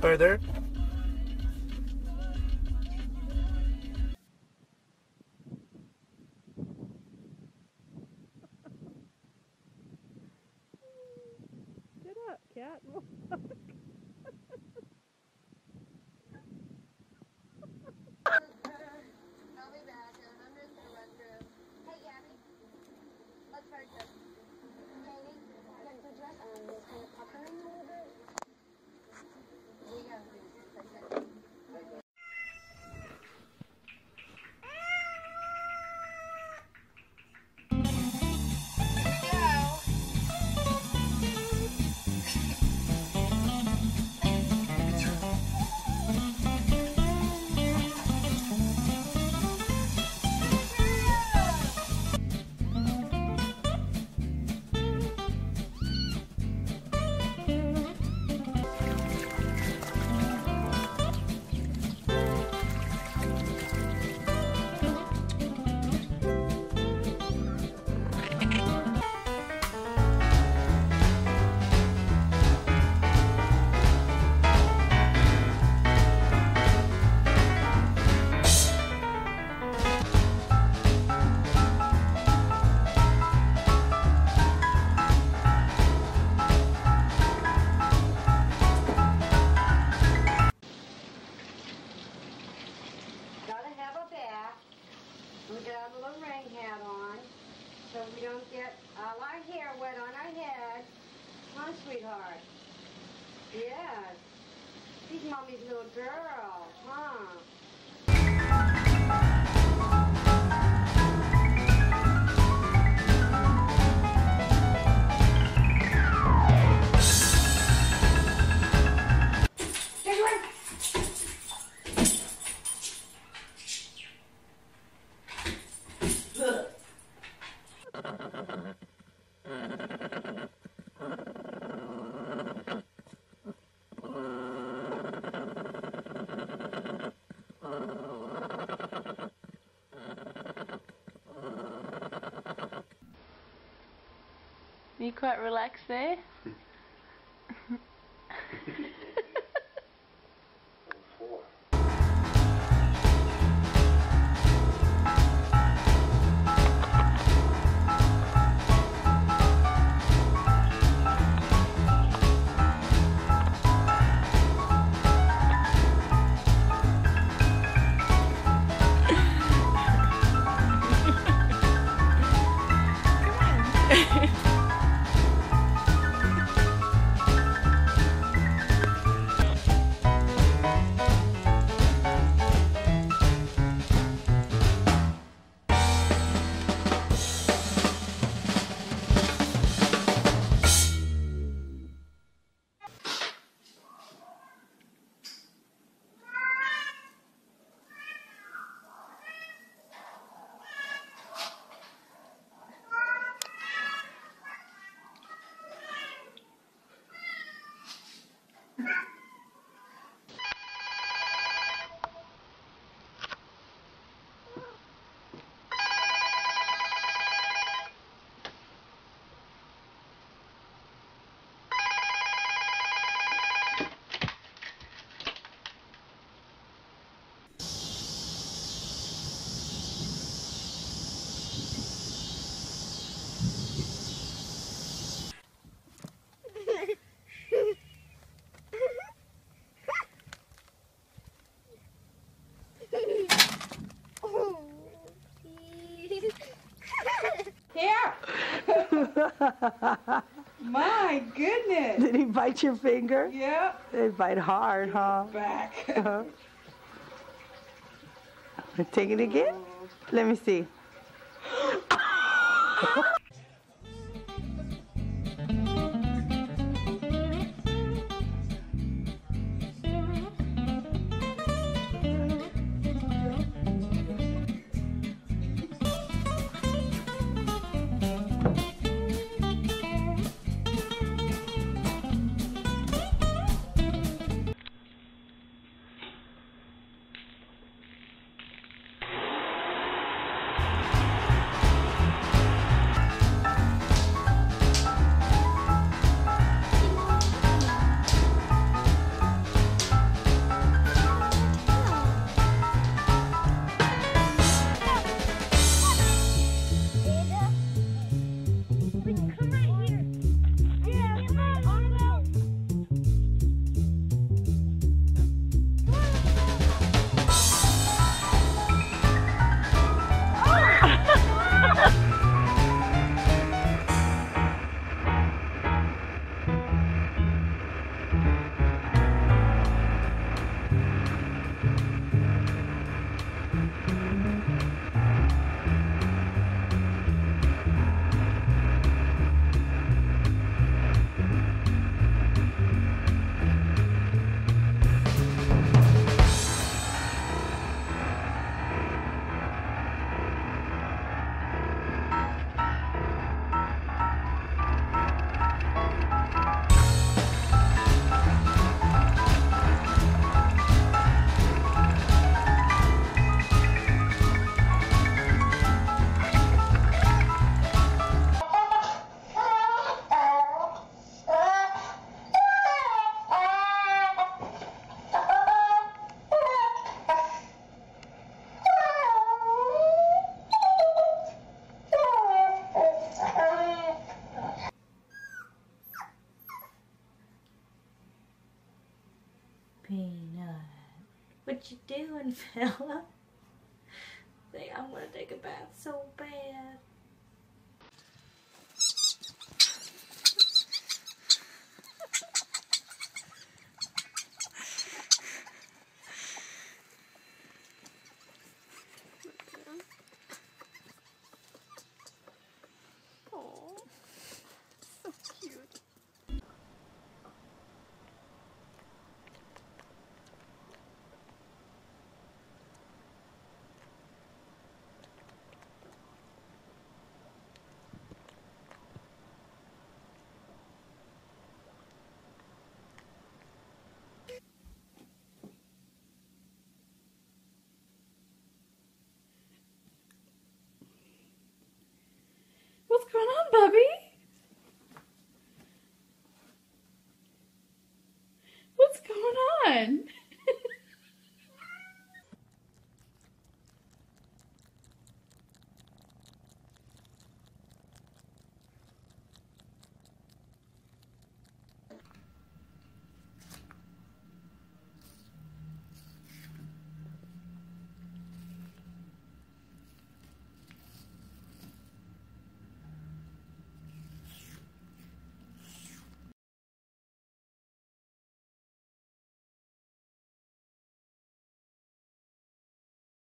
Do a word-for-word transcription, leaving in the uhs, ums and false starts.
further. Get up, cat. I'll be back. I'm in the restroom. Hey, Gabby. Let's try this. Katie, get the dress on. This kind of puckering a little bit. We gotta do this. We got our little rain hat on, so we don't get all our hair wet on our head. Huh, sweetheart? Yes. She's Mommy's little girl, huh? You quite relaxed there? My goodness! Did he bite your finger? Yep. They bite hard, huh? Back. Uh-huh. Take it again? Let me see. Peanut. What you doing, fella? Say, I'm gonna take a bath so bad. What's going on, Bubby? What's going on?